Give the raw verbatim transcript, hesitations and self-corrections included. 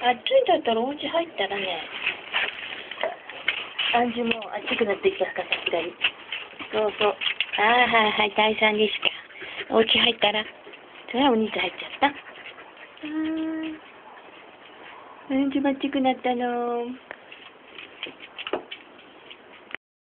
暑いだったらお家入ったらね、あんじゅも暑くなってきたからさすがに。そうそう。ああ、はいはい、退散ですか。お家入ったら、それはお水入っちゃった。あー、あんじゅも暑くなったの。